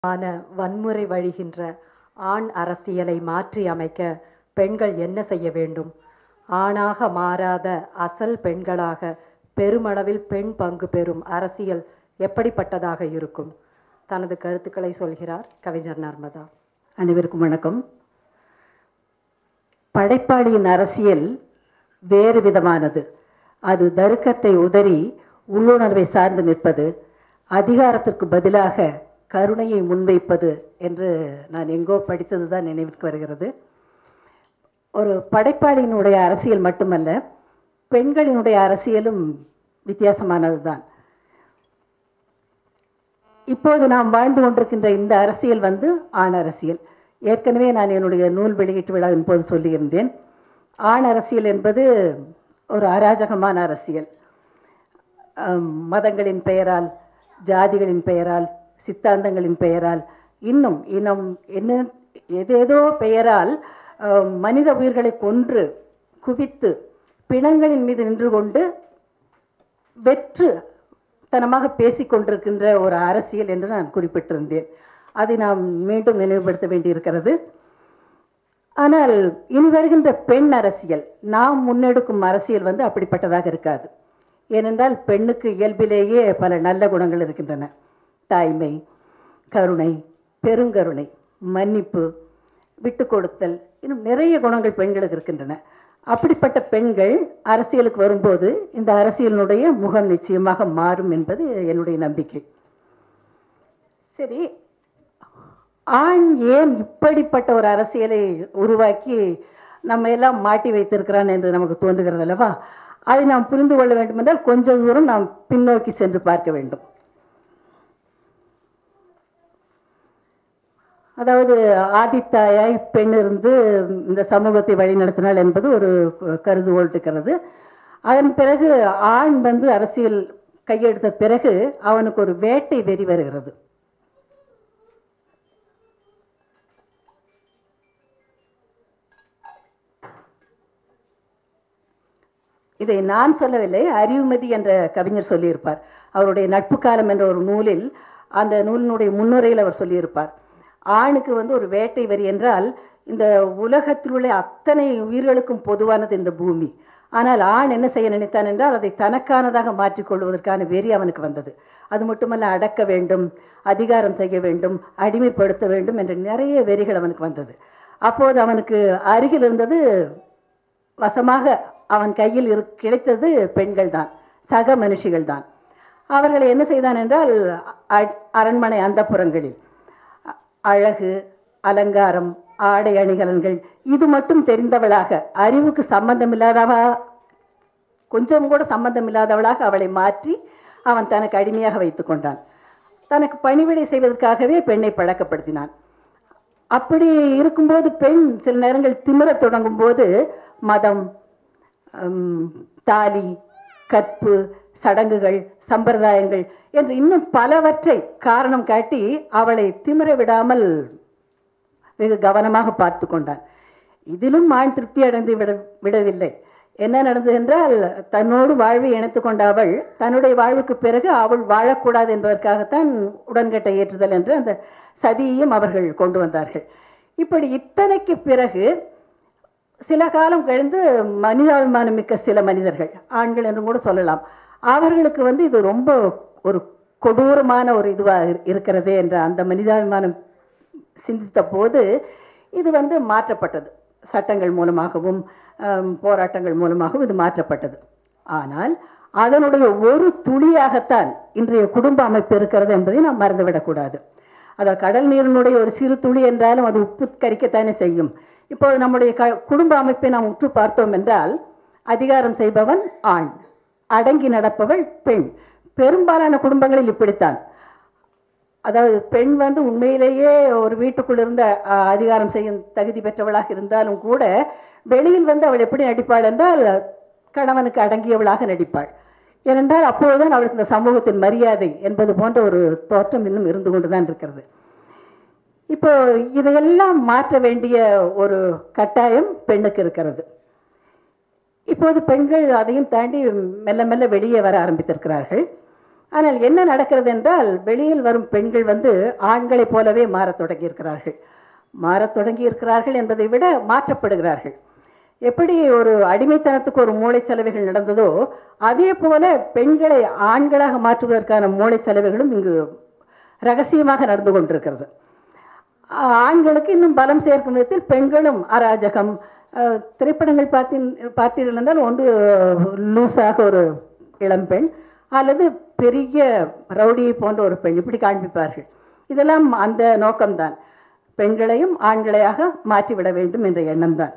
ஆன வன்முறை வழிகின்ற ஆண் அரசியலை மாற்றி அமைக்க பெண்கள் என்ன செய்ய வேண்டும்? ஆணாக மாறாத அசல் பெண்களாக பெருமளவில் பெண் பங்கு பெறும் அரசியல் எப்படிப்பட்டதாக இருக்கும்? தனது கருத்துக்களை சொல்கிறார் கவிஞர் நர்மதா. அனைவருக்கும் வணக்கம். படைப்பாளியின் அரசியல் வேறு விதமானது. அது தருக்கத்தை உதறி உள்ளுணர்வை சார்ந்து நிற்பது, அதிகாரத்திற்கு பதிலாக கருணையை முன்வைப்பது என்று நான் எங்கோ படித்தது தான் நினைவுக்கு வருகிறது. ஒரு படைப்பாளியினுடைய அரசியல் மட்டுமல்ல, பெண்களினுடைய அரசியலும் வித்தியாசமானது தான். இப்போது நாம் வாழ்ந்து கொண்டிருக்கின்ற இந்த அரசியல் ஆண் அரசியல். ஏற்கனவே நான் என்னுடைய நூல் வெளியீட்டு விழாவின் போது சொல்லியிருந்தேன், ஆண் அரசியல் என்பது ஒரு அராஜகமான அரசியல். மதங்களின் பெயரால், ஜாதிகளின் பெயரால், சித்தாந்தங்களின் பெயரால், இன்னும் இனம் என்ன ஏதேதோ பெயரால் மனித உயிர்களை கொன்று குவித்து பிணங்களின் மீது நின்று கொண்டு வெற்று தனமாக பேசிக்கொண்டிருக்கின்ற ஒரு அரசியல் என்று நான் குறிப்பிட்டிருந்தேன். அதை நாம் மீண்டும் நினைவுபடுத்த வேண்டியிருக்கிறது. ஆனால் இனி வருகின்ற பெண் அரசியல், நாம் முன்னெடுக்கும் அரசியல் அப்படிப்பட்டதாக இருக்காது. ஏனென்றால் பெண்ணுக்கு இயல்பிலேயே பல நல்ல குணங்கள் இருக்கின்றன. தாய்மை, கருணை, பெருங்கருணை, மன்னிப்பு, விட்டு கொடுத்தல், இன்னும் நிறைய குணங்கள் பெண்களுக்கு இருக்கின்றன. அப்படிப்பட்ட பெண்கள் அரசியலுக்கு வரும்போது இந்த அரசியலினுடைய முகம் நிச்சயமாக மாறும் என்பது என்னுடைய நம்பிக்கை. சரி, ஆண் ஏன் இப்படிப்பட்ட ஒரு அரசியலை உருவாக்கி நம்ம எல்லாம் மாட்டி வைத்திருக்கிறான் என்று நமக்கு தோன்றுகிறது அல்லவா? அதை நாம் புரிந்து கொள்ள வேண்டும் என்றால் கொஞ்ச தூரம் நாம் பின்னோக்கி சென்று பார்க்க வேண்டும். அதாவது ஆதித்தாயாய் பெண் இருந்து இந்த சமூகத்தை வழிநடத்தினாள் என்பது ஒரு கருதுகோள் இருக்கிறது. அதன் பிறகு ஆண் அரசியல் கையெடுத்த பிறகு அவனுக்கு ஒரு வேட்டை வெறி வருகிறது. இதை நான் சொல்லவில்லை, அறிவுமதி என்ற கவிஞர் சொல்லியிருப்பார். அவருடைய நட்பு காலம் என்ற ஒரு நூலில், அந்த நூலினுடைய முன்னுரையில் அவர் சொல்லியிருப்பார், ஆணுக்கு ஒரு வேட்டை வரி என்றால் இந்த உலகத்தில் உள்ள அத்தனை உயிர்களுக்கும் பொதுவானது இந்த பூமி. ஆனால் ஆண் என்ன செய்ய நினைத்தான் என்றால் அதை தனக்கானதாக மாற்றிக்கொள்வதற்கான வெறி அவனுக்கு வந்தது. அது மட்டுமல்ல, அடக்க வேண்டும், அதிகாரம் செய்ய வேண்டும், அடிமைப்படுத்த வேண்டும் என்ற நிறைய வெறிகள் அவனுக்கு வந்தது. அப்போது அவனுக்கு அருகில் இருந்தது, வசமாக அவன் கையில் கிடைத்தது பெண்கள் தான், சக மனுஷிகள் தான். அவர்களை என்ன செய்தான் என்றால், அரண்மனை அந்தப்புறங்களில் அழகு, அலங்காரம், ஆடை அணிகலன்கள் இது மட்டும் தெரிந்தவளாக, அறிவுக்கு சம்பந்தம் இல்லாதவா, கொஞ்சம் கூட சம்பந்தம் இல்லாதவளாக அவளை மாற்றி அவன் தனக்கு அடிமையாக வைத்து கொண்டான். தனக்கு பணிவிடை செய்வதற்காகவே பெண்ணை பழக்கப்படுத்தினான். அப்படி இருக்கும்போது பெண் சில நேரங்கள் திமிரத் தொடங்கும் போது மதம், தாலி, கற்பு, சடங்குகள், சம்பிரதாயங்கள் என்று இன்னும் பலவற்றை காரணம் காட்டி அவளை திமிர விடாமல் வெகு கவனமாக பார்த்து கொண்டான். இதிலும் ஆண் திருப்தி அடைந்து விடவில்லை. என்ன நடந்தது என்றால், தன்னோடு வாழ்வை இணைத்து கொண்ட அவள் தன்னுடைய வாழ்வுக்கு பிறகு அவள் வாழக்கூடாது என்பதற்காகத்தான் உடன்கட்டை ஏற்றுதல் என்று அந்த சதியையும் அவர்கள் கொண்டு வந்தார்கள். இப்படி இத்தனைக்கு பிறகு சில காலம் கழிந்து மனிதாபிமானம் மிக்க சில மனிதர்கள், ஆண்கள் என்று கூட சொல்லலாம், அவர்களுக்கு இது ரொம்ப ஒரு கொடூரமான ஒரு இதுவாக இருக்கிறதே என்ற அந்த மனிதாபிமானம் சிந்தித்த போது இது மாற்றப்பட்டது. சட்டங்கள் மூலமாகவும் போராட்டங்கள் மூலமாகவும் இது மாற்றப்பட்டது. ஆனால் அதனுடைய ஒரு துளியாகத்தான் இன்றைய குடும்ப அமைப்பு இருக்கிறது என்பதை நாம் மறந்துவிடக்கூடாது. அதாவது கடல் நீரினுடைய ஒரு சிறு துளி என்றாலும் அது உப்பு கரிக்கத்தானே செய்யும். இப்போது நம்முடைய குடும்ப அமைப்பை நாம் உற்று பார்த்தோம் என்றால், அதிகாரம் செய்பவன் ஆண், அடங்கி நடப்பவள் பெண். பெரும்பாலான குடும்பங்களில் இப்படித்தான். அதாவது பெண் உண்மையிலேயே ஒரு வீட்டுக்குள் இருந்த அதிகாரம் செய்யும் தகுதி பெற்றவளாக இருந்தாலும் கூட வெளியில் அவள் எப்படி நடிப்பாள் என்றால் கணவனுக்கு அடங்கியவளாக நடிப்பாள். ஏனென்றால் அப்போதுதான் அவளுக்கு இந்த சமூகத்தின் மரியாதை என்பது போன்ற ஒரு தோற்றம் இன்னும் இருந்து கொண்டுதான் இருக்கிறது. இப்போ இதையெல்லாம் மாற்ற வேண்டிய ஒரு கட்டாயம் பெண்ணுக்கு இருக்கிறது. இப்போது பெண்கள் அதையும் தாண்டி மெல்ல மெல்ல வெளியே வர ஆரம்பித்திருக்கிறார்கள். ஆனால் என்ன நடக்கிறது என்றால் வெளியில் வரும் பெண்கள் வந்து ஆண்களைப் போலவே மாறத் தொடங்கி இருக்கிறார்கள் என்பதை விட மாற்றப்படுகிறார்கள். எப்படி ஒரு அடிமைத்தனத்துக்கு ஒரு மூளைச்சலவைகள் நடந்ததோ அதே போல பெண்களை ஆண்களாக மாற்றுவதற்கான மூளைச்சலவைகளும் இங்கு ரகசியமாக நடந்து கொண்டிருக்கிறது. ஆண்களுக்கு இன்னும் பலம் சேர்க்கும் விதத்தில் பெண்களும் அராஜகம். திரைப்படங்கள் பார்த்தீர்கள் என்றால் ஒன்று லூசாக ஒரு இளம்பெண் அல்லது பெரிய ரவுடியை போன்ற ஒரு பெண் இப்படி காண்பிப்பார்கள். இதெல்லாம் அந்த நோக்கம்தான், பெண்களையும் ஆண்களையாக மாற்றிவிட வேண்டும் என்ற எண்ணம் தான்.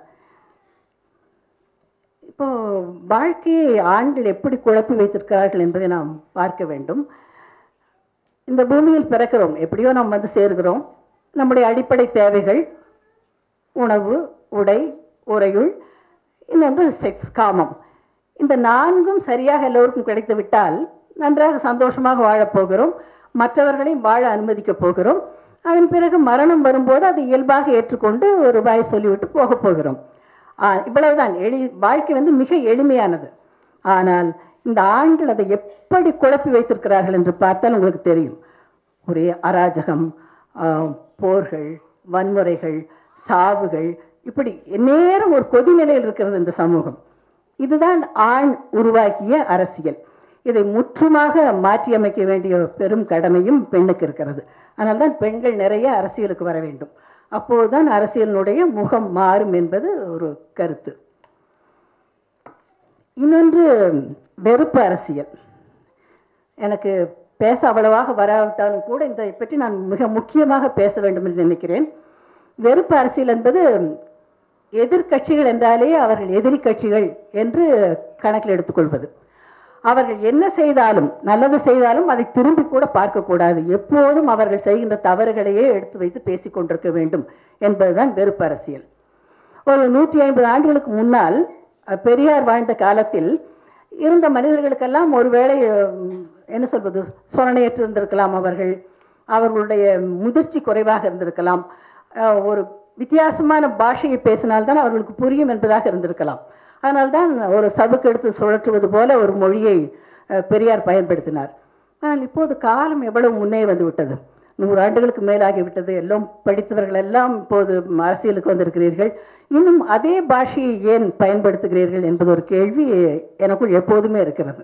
இப்போ வாழ்க்கையை ஆண்கள் எப்படி குழப்பி வைத்திருக்கிறார்கள் என்பதை நாம் பார்க்க வேண்டும். இந்த பூமியில் பிறக்கிறோம், எப்படியோ நாம் வந்து சேர்கிறோம். நம்முடைய அடிப்படை தேவைகள் உணவு, உடை, உறையுள், இன்னொன்று செக்ஸ், காமம். இந்த நான்கும் சரியாக எல்லோருக்கும் கிடைத்து விட்டால் நன்றாக சந்தோஷமாக வாழப்போகிறோம், மற்றவர்களையும் வாழ அனுமதிக்க போகிறோம். அதன் பிறகு மரணம் வரும்போது அதை இயல்பாக ஏற்றுக்கொண்டு ஒரு வாய் சொல்லிவிட்டு போக போகிறோம். இவ்வளவுதான். வாழ்க்கை வந்து மிக எளிமையானது. ஆனால் இந்த ஆண்கள் அதை எப்படி குழப்பி வைத்திருக்கிறார்கள் என்று பார்த்தால் உங்களுக்கு தெரியும். ஒரே அராஜகம், போர்கள், வன்முறைகள், சாவுகள், இப்படி நேரம் ஒரு கொதிநிலையில் இருக்கிறது இந்த சமூகம். இதுதான் ஆண் உருவாக்கிய அரசியல். இதை முற்றுமாக மாற்றியமைக்க வேண்டிய பெரும் கடமையும் பெண்ணுக்கு இருக்கிறது. அதனால்தான் பெண்கள் நிறைய அரசியலுக்கு வர வேண்டும். அப்போதுதான் அரசியலினுடைய முகம் மாறும் என்பது ஒரு கருத்து. இன்னொன்று வெறுப்பு அரசியல். எனக்கு பேச அவ்வளவாக வராவிட்டாலும் கூட இதை பற்றி நான் மிக முக்கியமாக பேச வேண்டும் என்று நினைக்கிறேன். வெறுப்பு அரசியல் என்பது எதிர்கட்சிகள் என்றாலே அவர்கள் எதிரி கட்சிகள் என்று கணக்கில் எடுத்துக்கொள்வது. அவர்கள் என்ன செய்தாலும், நல்லது செய்தாலும் அதை திரும்பி கூட பார்க்கக்கூடாது. எப்போதும் அவர்கள் செய்கின்ற தவறுகளையே எடுத்து வைத்து பேசிக் கொண்டிருக்க வேண்டும் என்பதுதான் வெறுப்பு அரசியல். ஒரு 150 ஆண்டுகளுக்கு முன்னால் பெரியார் வாழ்ந்த காலத்தில் இருந்த மனிதர்களுக்கெல்லாம் ஒருவேளை என்ன சொல்வது, சொரணையற்று இருந்திருக்கலாம், அவர்களுடைய முதிர்ச்சி குறைவாக இருந்திருக்கலாம், ஒரு வித்தியாசமான பாஷையை பேசினால்தான் அவர்களுக்கு புரியும் என்பதாக இருந்திருக்கலாம். அதனால்தான் ஒரு சவுக்கு எடுத்து சுழற்றுவது போல ஒரு மொழியை பெரியார் பயன்படுத்தினார். ஆனால் இப்போது காலம் எவ்வளவு முன்னே வந்து விட்டது, 100 ஆண்டுகளுக்கு மேலாகிவிட்டது. எல்லாம் படித்தவர்கள் எல்லாம் இப்போது அரசியலுக்கு வந்திருக்கிறீர்கள். இன்னும் அதே பாஷையை ஏன் பயன்படுத்துகிறீர்கள் என்பது ஒரு கேள்வி எனக்குள் எப்போதுமே இருக்கிறது.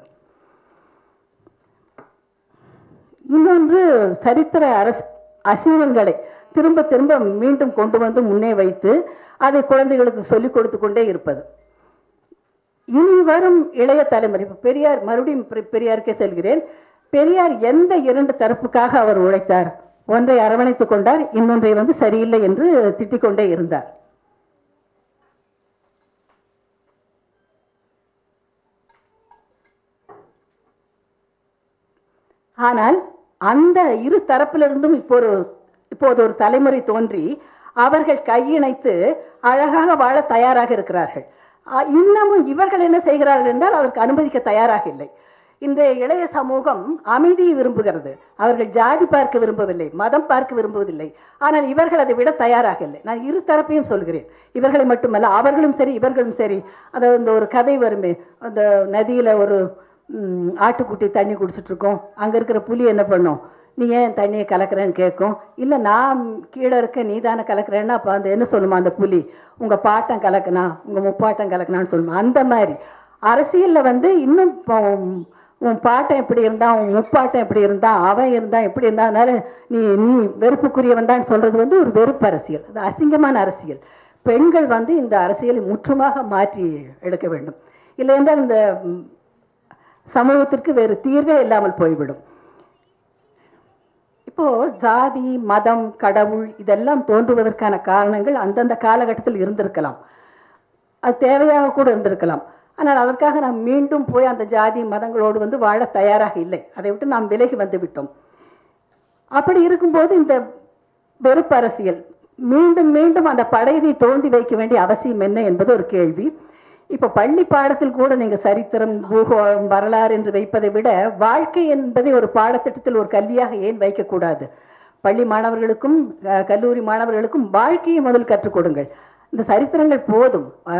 இன்னொன்று, சரித்திர அசிங்கங்களை திரும்ப திரும்ப மீண்டும் கொண்டு வந்து முன்னே வைத்து அதை குழந்தைகளுக்கு சொல்லிக் கொடுத்து கொண்டே இருப்பது. இனி வரும் இளைய தலைமுறை, பெரியார், மறுபடியும் பெரியாருக்கே செல்கிறேன். பெரியார் எந்த 2 தரப்புக்காக அவர் உழைத்தார்? ஒன்றை அரவணைத்துக் கொண்டார், இன்னொன்றை வந்து சரியில்லை என்று திட்டிக் கொண்டே இருந்தார். ஆனால் அந்த இரு தரப்பிலிருந்தும் இப்போது ஒரு தலைமுறை தோன்றி அவர்கள் கையிணைத்து அழகாக வாழ தயாராக இருக்கிறார்கள். இன்னமும் இவர்கள் என்ன செய்கிறார்கள் என்றால் அதற்கு அனுமதிக்க தயாராக இல்லை. இந்த இளைய சமூகம் அமைதியை விரும்புகிறது. அவர்கள் ஜாதி பார்க்க விரும்பவில்லை, மதம் பார்க்க விரும்புவதில்லை. ஆனால் இவர்கள் அதை விட தயாராக இல்லை. நான் இரு தரப்பையும் சொல்கிறேன், இவர்களை மட்டுமல்ல, அவர்களும் சரி இவர்களும் சரி. அதாவது இந்த ஒரு கதை வருமே, அந்த நதியில ஒரு ஆட்டுக்குட்டி தண்ணி குடிச்சிட்டு இருக்கோம், அங்க இருக்கிற புலி என்ன பண்ணும், நீ ஏன் தண்ணியை கலக்கிறேன்னு கேட்கும். இல்லை நான் கீழே இருக்க நீ தானே கலக்கிறேன்னா அப்போ அந்த என்ன சொல்லுமா அந்த புலி, உங்க பாட்டம் கலக்கணா, உங்க முப்பாட்டம் கலக்கணான்னு சொல்லுமா. அந்த மாதிரி அரசியல்ல வந்து இன்னும் உன் பாட்டம் எப்படி இருந்தா, உன் முப்பாட்டம் எப்படி இருந்தா, அவன் இருந்தா எப்படி இருந்தா, அதனால நீ வெறுப்புக்குரியவன் தான் சொல்றது வந்து ஒரு வெறுப்பு அரசியல், அது அசிங்கமான அரசியல். பெண்கள் வந்து இந்த அரசியலை முற்றுமாக மாற்றி எடுக்க வேண்டும். இல்லை என்றால் இந்த சமூகத்திற்கு வேறு தீர்வே இல்லாமல் போய்விடும். இப்போ ஜாதி, மதம், கடவுள் இதெல்லாம் தோன்றுவதற்கான காரணங்கள் அந்தந்த காலகட்டத்தில் இருந்திருக்கலாம், அது தேவையாக கூட இருந்திருக்கலாம். ஆனால் அதற்காக நாம் மீண்டும் போய் அந்த ஜாதி மதங்களோடு வந்து வாழ தயாராக இல்லை. அதை விட்டு நாம் விலகி வந்து விட்டோம். அப்படி இருக்கும்போது இந்த வெறுப்பு அரசியல் மீண்டும் மீண்டும் அந்த படையை தோண்டி வைக்க வேண்டிய அவசியம் என்ன என்பது ஒரு கேள்வி. இப்போ பள்ளி பாடத்தில் கூட நீங்க சரித்திரம், பூகோளம், வரலாறு என்று வைப்பதை விட வாழ்க்கை என்பதை ஒரு பாடத்திட்டத்தில் ஒரு கல்வியாக ஏன் வைக்கக்கூடாது? பள்ளி மாணவர்களுக்கும் கல்லூரி மாணவர்களுக்கும் வாழ்க்கையை முதல் கற்றுக் கொடுங்கள். இந்த சரித்திரங்கள் போதும்.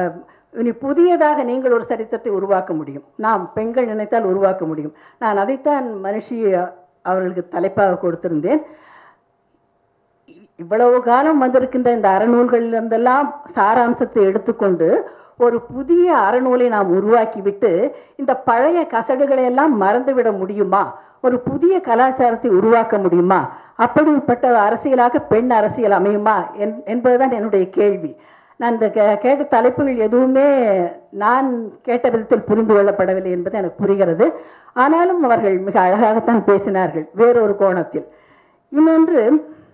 இனி புதியதாக நீங்கள் ஒரு சரித்திரத்தை உருவாக்க முடியும். நாம் பெண்கள் நினைத்தால் உருவாக்க முடியும். நான் அதைத்தான் மனுஷி அவர்களுக்கு தலைப்பாக கொடுத்திருந்தேன். இவ்வளவு காலம் வந்திருக்கின்ற இந்த அறநூல்களிலிருந்தெல்லாம் சாராம்சத்தை எடுத்துக்கொண்டு ஒரு புதிய அறநூலை நாம் உருவாக்கிவிட்டு இந்த பழைய கசடுகளை எல்லாம் மறந்துவிட முடியுமா? ஒரு புதிய கலாச்சாரத்தை உருவாக்க முடியுமா? அப்படிப்பட்ட அரசியலாக பெண் அரசியல் அமையுமா என்பதுதான் என்னுடைய கேள்வி. நான் இந்த கேட்ட தலைப்புகள் எதுவுமே நான் கேட்ட விதத்தில் புரிந்து கொள்ளப்படவில்லை என்பது எனக்கு புரிகிறது. ஆனாலும் அவர்கள் மிக அழகாகத்தான் பேசினார்கள் வேறொரு கோணத்தில். இன்னொன்று,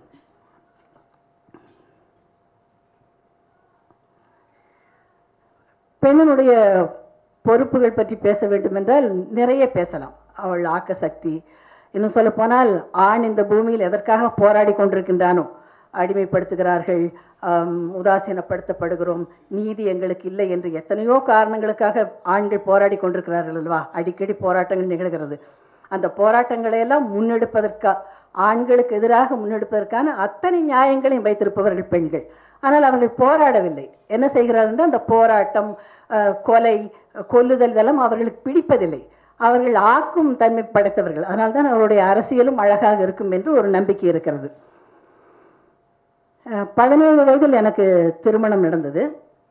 பெண்ணினுடைய பொறுப்புகள் பற்றி பேச வேண்டும் என்றால் நிறைய பேசலாம். அவள் ஆக்க சக்தி, இன்னும் சொல்ல போனால் ஆண் இந்த பூமியில் எதற்காக போராடி கொண்டிருக்கின்றானோ, அடிமைப்படுத்துகிறார்கள், உதாசீனப்படுத்தப்படுகிறோம், நீதி எங்களுக்கு இல்லை என்று எத்தனையோ காரணங்களுக்காக ஆண்கள் போராடி கொண்டிருக்கிறார்கள் அல்லவா? அடிக்கடி போராட்டங்கள் நிகழ்கிறது. அந்த போராட்டங்களை எல்லாம் ஆண்களுக்கு எதிராக முன்னெடுப்பதற்கான அத்தனை நியாயங்களையும் வைத்திருப்பவர்கள் பெண்கள். ஆனால் அவர்கள் போராடவில்லை. என்ன செய்கிறார்கள் என்றால் அந்த போராட்டம், கொலை, கொல்லுதல் இதெல்லாம் அவர்களுக்கு பிடிப்பதில்லை. அவர்கள் ஆக்கும் தன்மை படைத்தவர்கள். அதனால்தான் அவருடைய அரசியலும் அழகாக இருக்கும் என்று ஒரு நம்பிக்கை இருக்கிறது. 17 வயதில் எனக்கு திருமணம் நடந்தது.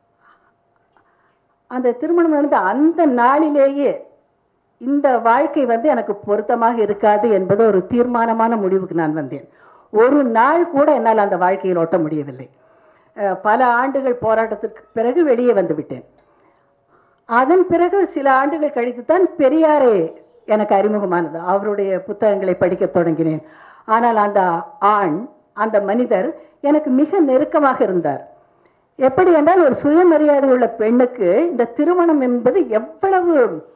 அந்த திருமணம் நடந்த அந்த நாளிலேயே இந்த வாழ்க்கை எனக்கு பொருத்தமாக இருக்காது என்பது ஒரு தீர்மானமான முடிவுக்கு நான் வந்தேன். ஒரு நாள் கூட என்னால் அந்த வாழ்க்கையில் ஓட்ட முடியவில்லை. பல ஆண்டுகள் போராட்டத்திற்கு பிறகு வெளியே வந்துவிட்டேன். அதன் பிறகு சில ஆண்டுகள் கழித்துத்தான் பெரியாரே எனக்கு அறிமுகமானது. அவருடைய புத்தகங்களை படிக்க தொடங்கினேன். ஆனால் அந்த ஆண், அந்த மனிதர் எனக்கு மிக நெருக்கமாக இருந்தார். எப்படி என்றால், ஒரு சுயமரியாதை உள்ள பெண்ணுக்கு இந்த திருமணம் என்பது எவ்வளவு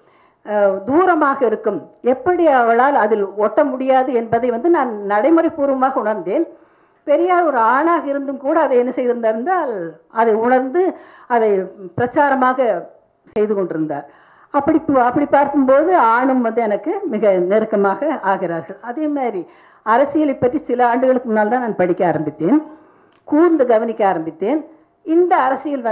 தூரமாக இருக்கும், எப்படி அவளால் அதில் ஒட்ட முடியாது என்பதை நான் நடைமுறை பூர்வமாக உணர்ந்தேன். பெரியார் ஒரு ஆணாக இருந்தும் கூட அதை என்ன செய்திருந்தார் என்றால், அதை உணர்ந்து அதை பிரச்சாரமாக செய்து கொண்டிருந்தார். அப்படி பார்க்கும்போது ஆணும் எனக்கு மிக நெருக்கமாக ஆகிறார்கள். அதே மாதிரி அரசியலை பற்றி சில ஆண்டுகளுக்கு முன்னால் தான் நான் படிக்க ஆரம்பித்தேன், கூர்ந்து கவனிக்க ஆரம்பித்தேன். இந்த அரசியல்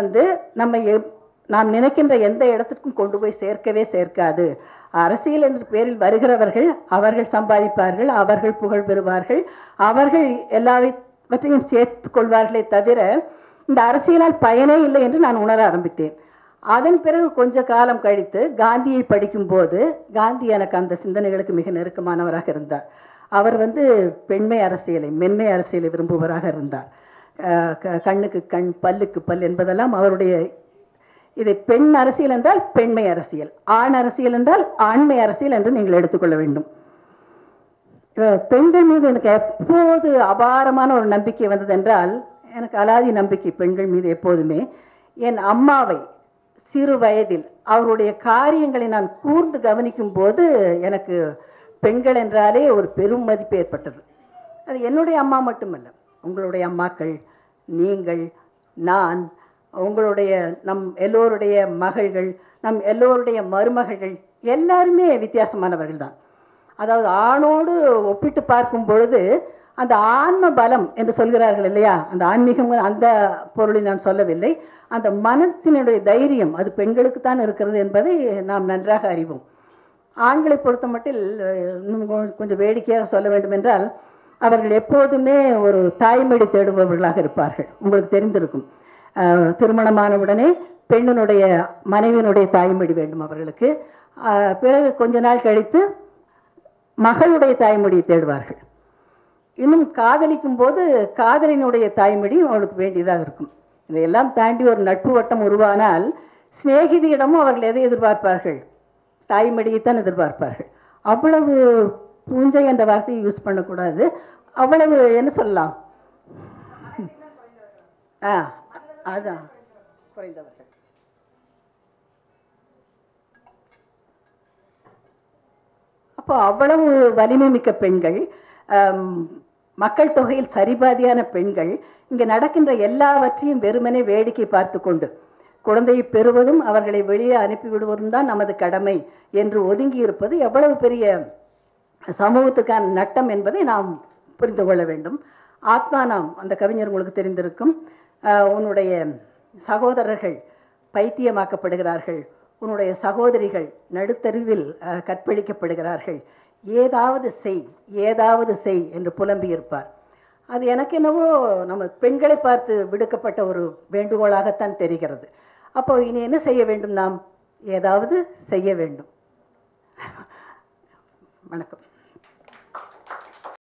நாம் நினைக்கின்ற எந்த இடத்திற்கும் கொண்டு போய் சேர்க்கவே சேர்க்காது. அரசியல் என்ற பேரில் வருகிறவர்கள் அவர்கள் சம்பாதிப்பார்கள், அவர்கள் புகழ் பெறுவார்கள், அவர்கள் எல்லாவற்றையும் சேர்த்து கொள்வார்களே தவிர இந்த அரசியலால் பயனே இல்லை என்று நான் உணர ஆரம்பித்தேன். அதன் பிறகு கொஞ்ச காலம் கழித்து காந்தியை படிக்கும்போது, காந்தி எனக்கு அந்த சிந்தனைகளுக்கு மிக நெருக்கமானவராக இருந்தார். அவர் பெண்மை அரசியலை, மென்மை அரசியலை விரும்புவராக இருந்தார். கண்ணுக்கு கண், பல்லுக்கு பல் என்பதெல்லாம் அவருடைய. இதை பெண் அரசியல் என்றால் பெண்மை அரசியல், ஆண் அரசியல் என்றால் ஆண்மை அரசியல் என்று நீங்கள் எடுத்துக்கொள்ள வேண்டும். பெண்கள் மீது எனக்கு எப்போது அபாரமான ஒரு நம்பிக்கை வந்தது என்றால், எனக்கு அலாதி நம்பிக்கை பெண்கள் மீது எப்போதுமே. என் அம்மாவை சிறு வயதில் அவருடைய காரியங்களை நான் கூர்ந்து கவனிக்கும் போது எனக்கு பெண்கள் என்றாலே ஒரு பெரும் மதிப்பு ஏற்பட்டது. அது என்னுடைய அம்மா மட்டுமல்ல, உங்களுடைய அம்மாக்கள், நீங்கள், நான், உங்களுடைய நம் எல்லோருடைய மகள்கள், நம் எல்லோருடைய மருமகள்கள் எல்லாருமே வித்தியாசமானவர்கள் தான். அதாவது ஆணோடு ஒப்பிட்டு பார்க்கும் பொழுது அந்த ஆன்ம பலம் என்று சொல்கிறார்கள் இல்லையா, அந்த ஆன்மீகம் அந்த பொருளை நான் சொல்லவில்லை. அந்த மனத்தினுடைய தைரியம் அது பெண்களுக்கு தான் இருக்கிறது என்பதை நாம் நன்றாக அறிவோம். ஆண்களை பொறுத்த மட்டில் இன்னும் கொஞ்சம் வேடிக்கையாக சொல்ல வேண்டும் என்றால், அவர்கள் எப்போதுமே ஒரு தாய்மொழி தேடுபவர்களாக இருப்பார்கள். உங்களுக்கு தெரிந்திருக்கும், திருமணமானவுடனே பெண்ணினுடைய மனைவியினுடைய தாய்மொழி வேண்டும் அவர்களுக்கு. பிறகு கொஞ்ச நாள் கழித்து மகளுடைய தாய்மொழியை தேடுவார்கள். இன்னும் காதலிக்கும் போது காதலினுடைய தாய்மொழி அவளுக்கு வேண்டியதாக இருக்கும். இதையெல்லாம் தாண்டி ஒரு நட்பு வட்டம் உருவானால் சிநேகிதியிடமும் அவர்கள் எதை எதிர்பார்ப்பார்கள்? தாய்மொழியைத்தான் எதிர்பார்ப்பார்கள். அவ்வளவு பூஞ்சை என்ற வார்த்தையை யூஸ் பண்ணக்கூடாது, அவ்வளவு என்ன சொல்லலாம், அதான் குறைந்தவர்கள். அப்போ அவ்வளவு வலிமை மிக்க பெண்கள், மக்கள் தொகையில் சரிபாதியான பெண்கள் இங்கே நடக்கின்ற எல்லாவற்றையும் வெறுமனே வேடிக்கை பார்த்து கொண்டு, குழந்தையை பெறுவதும் அவர்களை வெளியே அனுப்பிவிடுவதும் தான் நமது கடமை என்று ஒதுங்கி இருப்பது எவ்வளவு பெரிய சமூகத்துக்கான நட்டம் என்பதை நாம் புரிந்து கொள்ள வேண்டும். ஆத்மானம் அந்த கவிஞர் உங்களுக்கு தெரிந்திருக்கும். உன்னுடைய சகோதரர்கள் பைத்தியமாக்கப்படுகிறார்கள், உன்னுடைய சகோதரிகள் நடுத்தருவில் கற்பழிக்கப்படுகிறார்கள், ஏதாவது செய் என்று புலம்பியிருப்பார். அது எனக்கு என்னவோ நம்ம பெண்களை பார்த்து விடுக்கப்பட்ட ஒரு வேண்டுகோளாகத்தான் தெரிகிறது. அப்போ இனி என்ன செய்ய வேண்டும்? நாம் ஏதாவது செய்ய வேண்டும். வணக்கம்.